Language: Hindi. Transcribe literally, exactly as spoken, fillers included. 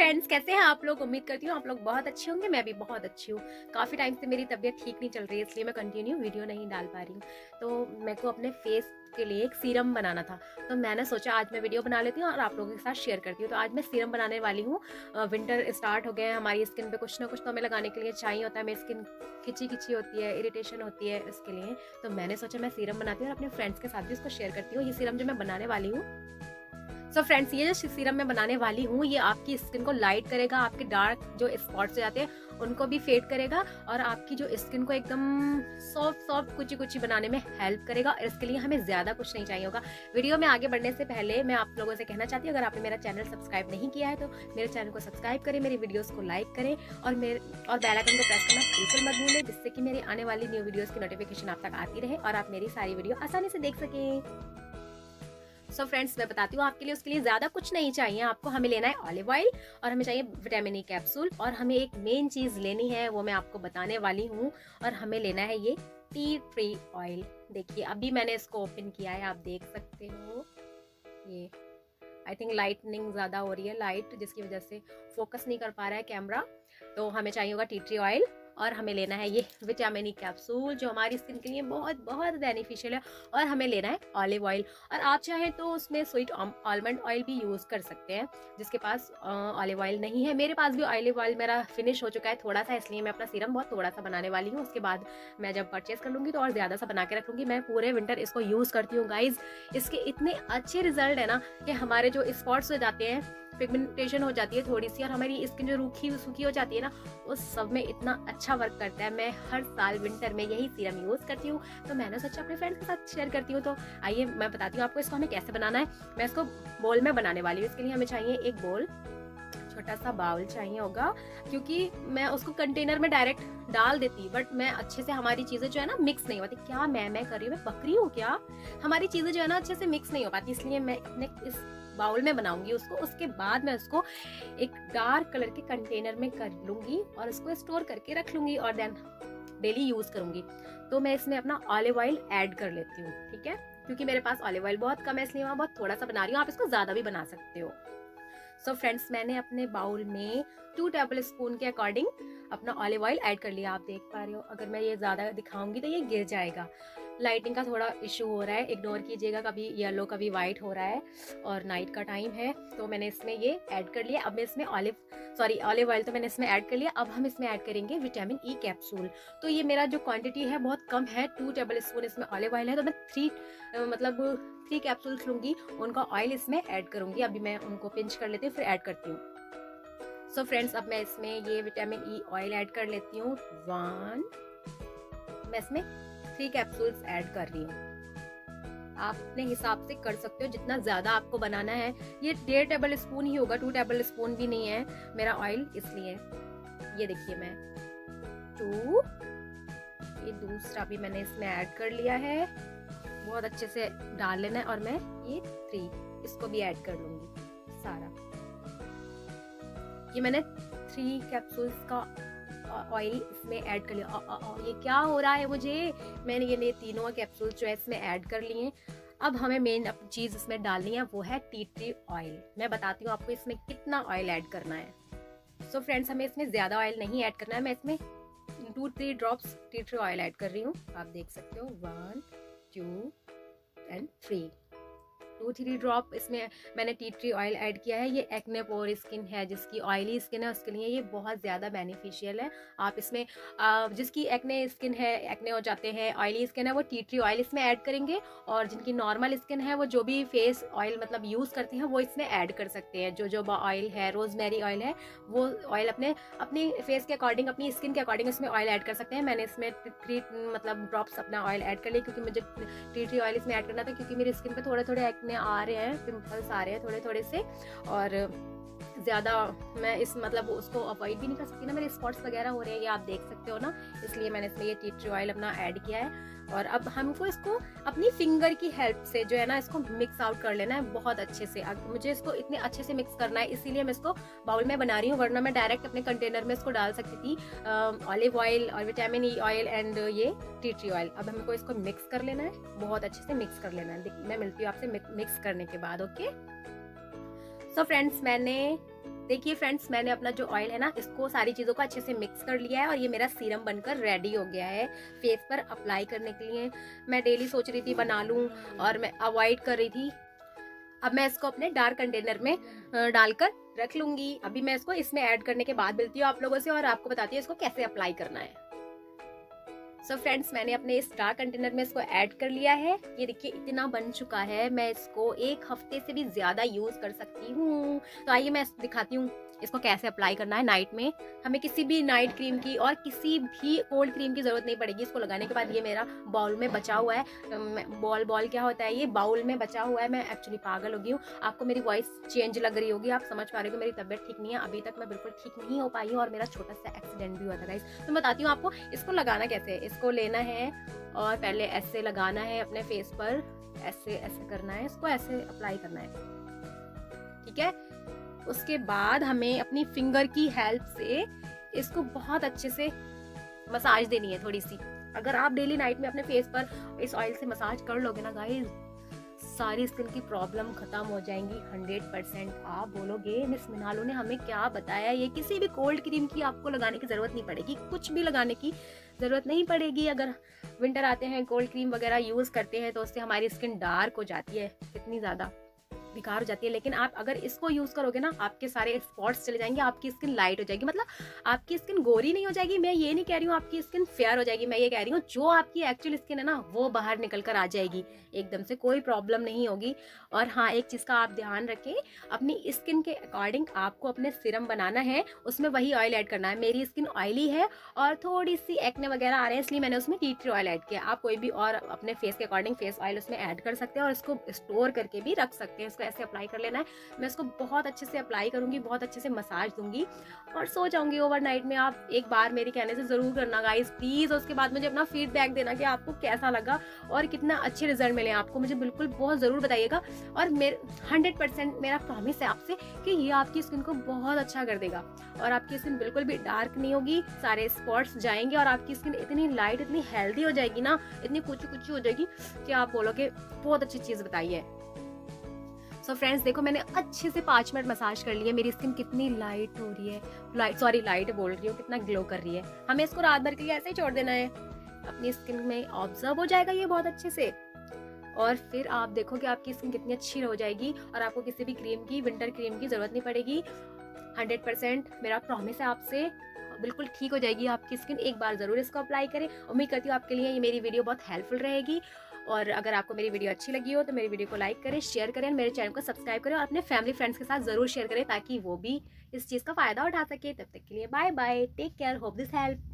फ्रेंड्स, कैसे हैं आप लोग? उम्मीद करती हूँ आप लोग बहुत अच्छे होंगे। मैं भी बहुत अच्छी हूँ। काफ़ी टाइम से मेरी तबीयत ठीक नहीं चल रही है, इसलिए मैं कंटिन्यू वीडियो नहीं डाल पा रही हूँ। तो मेरे को अपने फेस के लिए एक सीरम बनाना था, तो मैंने सोचा आज मैं वीडियो बना लेती हूँ और आप लोगों के साथ शेयर करती हूँ। तो आज मैं सीरम बनाने वाली हूँ। विंटर स्टार्ट हो गए हैं, हमारी स्किन पे कुछ ना कुछ तो हमें लगाने के लिए चाहिए होता है। मेरी स्किन खिंची खिंची होती है, इरिटेशन होती है इसके लिए। तो मैंने सोचा मैं सीरम बनाती हूँ और अपने फ्रेंड्स के साथ भी इसको शेयर करती हूँ। ये सीरम जो मैं बनाने वाली हूँ, सो so फ्रेंड्स, ये जो सीरम मैं बनाने वाली हूँ ये आपकी स्किन को लाइट करेगा, आपके डार्क जो स्पॉट्स हो जाते हैं उनको भी फेड करेगा और आपकी जो स्किन को एकदम सॉफ्ट सॉफ्ट कुची कुची बनाने में हेल्प करेगा। और इसके लिए हमें ज़्यादा कुछ नहीं चाहिए होगा। वीडियो में आगे बढ़ने से पहले मैं आप लोगों से कहना चाहती हूँ, अगर आपने मेरा चैनल सब्सक्राइब नहीं किया है तो मेरे चैनल को सब्सक्राइब करें, मेरी वीडियोस को लाइक करें और मेरे और बेल आइकन को प्रेस करना बिल्कुल मत भूलें, जिससे कि मेरी आने वाली न्यू वीडियोस की नोटिफिकेशन आप तक आती रहे और आप मेरी सारी वीडियो आसानी से देख सकें। सो so फ्रेंड्स, मैं बताती हूँ आपके लिए, उसके लिए ज़्यादा कुछ नहीं चाहिए आपको। हमें लेना है ऑलिव ऑयल और हमें चाहिए विटामिन ई कैप्सूल और हमें एक मेन चीज़ लेनी है, वो मैं आपको बताने वाली हूँ। और हमें लेना है ये टी ट्री ऑयल। देखिए अभी मैंने इसको ओपन किया है, आप देख सकते हो। ये आई थिंक लाइटनिंग ज़्यादा हो रही है, लाइट जिसकी वजह से फोकस नहीं कर पा रहा है कैमरा। तो हमें चाहिए होगा टी ट्री ऑयल और हमें लेना है ये विटामिन ई कैप्सूल जो हमारी स्किन के लिए बहुत बहुत बेनिफिशियल है। और हमें लेना है ऑलिव ऑयल, और आप चाहें तो उसमें स्वीट आलमंड ऑयल भी यूज़ कर सकते हैं जिसके पास ऑलिव ऑयल नहीं है। मेरे पास भी ऑलिव ऑयल मेरा फिनिश हो चुका है थोड़ा सा, इसलिए मैं अपना सीरम बहुत थोड़ा सा बनाने वाली हूँ। उसके बाद मैं जब परचेस कर लूँगी तो और ज़्यादा सा बना के रख लूँगी। मैं पूरे विंटर इसको यूज़ करती हूँ गाइज। इसके इतने अच्छे रिजल्ट है ना कि हमारे जो स्पॉट्स हो जाते हैं, पिगमेंटेशन हो जाती है थोड़ी सी और हमारी स्किन जो रूखी सूखी हो जाती है ना, उस सब में इतना अच्छा वर्क करता है। मैं हर साल विंटर में यही सीरम यूज़ करती हूँ, तो मैंने सोचा अपने फ्रेंड्स के साथ शेयर करती हूँ। तो आइए मैं बताती हूँ आपको इसको हमें कैसे बनाना है। मैं इसको बोल में बनाने वाली हूँ। इसके लिए हमें चाहिए एक बोल, छोटा सा बाउल चाहिए होगा, क्योंकि मैं उसको कंटेनर में डायरेक्ट डाल देती, बट मैं अच्छे से हमारी चीज़ें जो है ना मिक्स नहीं होती। क्या मैं मैं कर रही हूँ, मैं बकरी हूँ क्या? हमारी चीज़ें जो है ना अच्छे से मिक्स नहीं हो पाती, इसलिए मैं अपने इस बाउल में बनाऊंगी उसको। उसके बाद मैं उसको एक डार्क कलर के कंटेनर में कर लूंगी और उसको स्टोर करके रख लूंगी और देन डेली यूज करूंगी। तो मैं इसमें अपना ऑलिव ऑयल ऐड कर लेती हूँ, ठीक है, क्योंकि मेरे पास ऑलिव ऑयल बहुत कम है इसलिए मैं बहुत थोड़ा सा बना रही हूँ। आप इसको ज्यादा भी बना सकते हो। सो so फ्रेंड्स, मैंने अपने बाउल में टू टेबल स्पून के अकॉर्डिंग अपना ऑलिव ऑयल ऐड कर लिया। आप देख पा रहे हो, अगर मैं ये ज़्यादा दिखाऊंगी तो ये गिर जाएगा। लाइटिंग का थोड़ा इशू हो रहा है, इग्नोर कीजिएगा, कभी येलो कभी वाइट हो रहा है और नाइट का टाइम है। तो मैंने इसमें ये ऐड कर लिया। अब मैं इसमें ऑलिव सॉरी ऑलिव ऑयल तो मैंने इसमें ऐड कर लिया। अब हम इसमें ऐड करेंगे विटामिन ई कैप्सूल। तो ये मेरा जो क्वांटिटी है बहुत कम है, टू टेबल स्पून इसमें ऑलिव ऑयल है, तो मैं थ्री मतलब थ्री कैप्सूल्स लूँगी, उनका ऑयल इसमें ऐड करूँगी। अभी मैं उनको पिंच कर लेती हूँ फिर ऐड करती हूँ। सो so फ्रेंड्स, अब मैं इसमें ये विटामिन ई ऑयल ऐड कर लेती हूँ। वन मैं इसमें थ्री कैप्सूल्स ऐड कर रही हूँ। आप अपने हिसाब से कर सकते हो जितना ज़्यादा आपको बनाना है। ये डेढ़ टेबल स्पून ही होगा, टू टेबल स्पून भी नहीं है मेरा ऑयल, इसलिए ये देखिए मैं टू, ये दूसरा भी मैंने इसमें ऐड कर लिया है। बहुत अच्छे से डाल लेना है और मैं ये थ्री इसको भी ऐड कर लूँगी सारा। ये मैंने थ्री कैप्सूल्स का ऑयल इसमें ऐड कर लिया। आ, आ, आ, ये क्या हो रहा है मुझे? मैंने ये तीनों कैप्सूल्स जो है इसमें ऐड कर लिए। अब हमें मेन चीज़ इसमें डालनी है, वो है टी ट्री ऑयल। मैं बताती हूँ आपको इसमें कितना ऑयल ऐड करना है। सो so फ्रेंड्स, हमें इसमें ज़्यादा ऑयल नहीं ऐड करना है। मैं इसमें two three drops tea tree oil add कर रही हूँ। आप देख सकते हो, one two and three, two three drop इसमें मैंने टी ट्री ऑयल ऐड किया है। ये एक्ने पोर स्किन है, जिसकी ऑयली स्किन है उसके लिए ये बहुत ज़्यादा बेनिफिशियल है। आप इसमें आ, जिसकी एक्ने स्किन है, एक्ने हो जाते हैं, ऑयली स्किन है, वो टी ट्री ऑयल इसमें ऐड करेंगे। और जिनकी नॉर्मल स्किन है वो जो भी फेस ऑयल मतलब यूज़ करते हैं वो इसमें ऐड कर सकते हैं। जो जो ऑयल है, रोजमेरी ऑयल है, वो ऑयल अपने अपनी फेस के अकॉर्डिंग, अपनी स्किन के अकॉर्डिंग इसमें ऑयल ऐड कर सकते हैं। मैंने इसमें थ्री मतलब ड्रॉप्स अपना ऑयल ऐड कर लिया, क्योंकि मुझे टी ट्री ऑयल इसमें ऐड करना था, क्योंकि मेरी स्किन पर थोड़े थोड़े एक्ने आ रहे हैं, पिंपल्स आ रहे हैं थोड़े थोड़े से, और ज़्यादा मैं इस मतलब उसको अवॉइड भी नहीं कर सकती ना, मेरे स्पॉट्स वगैरह हो रहे हैं, ये आप देख सकते हो ना, इसलिए मैंने इसमें ये टी ट्री ऑयल अपना ऐड किया है। और अब हमको इसको अपनी फिंगर की हेल्प से जो है ना इसको मिक्स आउट कर लेना है बहुत अच्छे से। अब मुझे इसको इतने अच्छे से मिक्स करना है, इसीलिए मैं इसको बाउल में बना रही हूँ, वरना मैं डायरेक्ट अपने कंटेनर में इसको डाल सकती थी, ऑलिव ऑयल और विटामिन ई ऑयल एंड ये टी ट्री ऑयल। अब हमको इसको मिक्स कर लेना है, बहुत अच्छे से मिक्स कर लेना है। मैं मिलती हूँ आपसे मिक्स करने के बाद, ओके। सो फ्रेंड्स मैंने देखिए फ्रेंड्स मैंने अपना जो ऑयल है ना इसको सारी चीज़ों को अच्छे से मिक्स कर लिया है और ये मेरा सीरम बनकर रेडी हो गया है फेस पर अप्लाई करने के लिए। मैं डेली सोच रही थी बना लूँ और मैं अवॉइड कर रही थी। अब मैं इसको अपने डार्क कंटेनर में डालकर रख लूँगी। अभी मैं इसको इसमें ऐड करने के बाद मिलती हूँ आप लोगों से और आपको बताती हूँ इसको कैसे अप्लाई करना है। सो so फ्रेंड्स मैंने अपने इस डार्क कंटेनर में इसको ऐड कर लिया है। ये देखिए इतना बन चुका है, मैं इसको एक हफ्ते से भी ज़्यादा यूज़ कर सकती हूँ। तो आइए मैं दिखाती हूँ इसको कैसे अप्लाई करना है नाइट में। हमें किसी भी नाइट क्रीम की और किसी भी कोल्ड क्रीम की ज़रूरत नहीं पड़ेगी इसको लगाने के बाद। ये मेरा बाउल में बचा हुआ है, बॉल बॉल क्या होता है, ये बाउल में बचा हुआ है। मैं एक्चुअली पागल हो गई हूँ, आपको मेरी वॉइस चेंज लग रही होगी, आप समझ पा रहे हो मेरी तबीयत ठीक नहीं है। अभी तक मैं बिल्कुल ठीक नहीं हो पाई हूँ और मेरा छोटा सा एक्सीडेंट भी हुआ था गाइस। तो बताती हूँ आपको इसको लगाना कैसे है। इसको लेना है और पहले ऐसे लगाना है अपने फेस पर, ऐसे ऐसे करना है, इसको ऐसे अप्लाई करना है, ठीक है। उसके बाद हमें अपनी फिंगर की हेल्प से इसको बहुत अच्छे से मसाज देनी है थोड़ी सी। अगर आप डेली नाइट में अपने फेस पर इस ऑयल से मसाज कर लोगे ना गाइस, सारी स्किन की प्रॉब्लम खत्म हो जाएंगी हंड्रेड परसेंट। आप बोलोगे मिस मिनालो ने हमें क्या बताया, ये किसी भी कोल्ड क्रीम की आपको लगाने की ज़रूरत नहीं पड़ेगी, कुछ भी लगाने की ज़रूरत नहीं पड़ेगी। अगर विंटर आते हैं कोल्ड क्रीम वगैरह यूज़ करते हैं तो उससे हमारी स्किन डार्क हो जाती है, इतनी ज़्यादा बेकार हो जाती है। लेकिन आप अगर इसको यूज़ करोगे ना आपके सारे स्पॉट्स चले जाएंगे, आपकी स्किन लाइट हो जाएगी। मतलब आपकी स्किन गोरी नहीं हो जाएगी, मैं ये नहीं कह रही हूँ आपकी स्किन फेयर हो जाएगी, मैं ये कह रही हूँ जो आपकी एक्चुअल स्किन है ना वो बाहर निकल कर आ जाएगी एकदम से, कोई प्रॉब्लम नहीं होगी। और हाँ एक चीज़ का आप ध्यान रखें, अपनी स्किन के अकॉर्डिंग आपको अपने सीरम बनाना है, उसमें वही ऑयल ऐड करना है। मेरी स्किन ऑयली है और थोड़ी सी एक्ने वगैरह आ रहे हैं इसलिए मैंने उसमें टी ट्री ऑयल ऐड किया। आप कोई भी और अपने फेस के अकॉर्डिंग फेस ऑयल उसमें ऐड कर सकते हैं और इसको स्टोर करके भी रख सकते हैं। इसको ऐसे अप्लाई कर लेना है। मैं इसको बहुत अच्छे से अप्लाई करूंगी, बहुत अच्छे से मसाज दूंगी और सो जाऊंगी ओवरनाइट में। आप एक बार मेरे कहने से जरूर करना गाइस प्लीज। उसके बाद मुझे अपना फीडबैक देना कि आपको कैसा लगा और कितना अच्छे रिजल्ट मिले आपको, मुझे बिल्कुल बहुत जरूर बताइएगा। और मेरे हंड्रेड परसेंट मेरा प्रॉमिस है आपसे कि ये आपकी स्किन को बहुत अच्छा कर देगा और आपकी स्किन बिल्कुल भी डार्क नहीं होगी, सारे स्पॉट्स जाएंगे और आपकी स्किन इतनी लाइट, इतनी हेल्दी हो जाएगी ना, इतनी कुछ कुछ हो जाएगी कि आप बोलोगे बहुत अच्छी चीज बताई है। सो so फ्रेंड्स देखो मैंने अच्छे से पाँच मिनट मसाज कर लिया, मेरी स्किन कितनी लाइट हो रही है, लाइट सॉरी लाइट बोल रही हूँ, कितना ग्लो कर रही है। हमें इसको रात भर के लिए ऐसे ही छोड़ देना है, अपनी स्किन में ऑब्जर्व हो जाएगा ये बहुत अच्छे से और फिर आप देखोगे आपकी स्किन कितनी अच्छी हो जाएगी और आपको किसी भी क्रीम की, विंटर क्रीम की जरूरत नहीं पड़ेगी। हंड्रेड परसेंट मेरा प्रॉमिस है आपसे, बिल्कुल ठीक हो जाएगी आपकी स्किन। एक बार जरूर इसको अप्लाई करें। उम्मीद करती हूँ आपके लिए ये मेरी वीडियो बहुत हेल्पफुल रहेगी और अगर आपको मेरी वीडियो अच्छी लगी हो तो मेरी वीडियो को लाइक करें, शेयर करें, मेरे चैनल को सब्सक्राइब करें और अपने फैमिली फ्रेंड्स के साथ जरूर शेयर करें ताकि वो भी इस चीज़ का फायदा उठा सके। तब तक के लिए bye bye, take care, hope this help.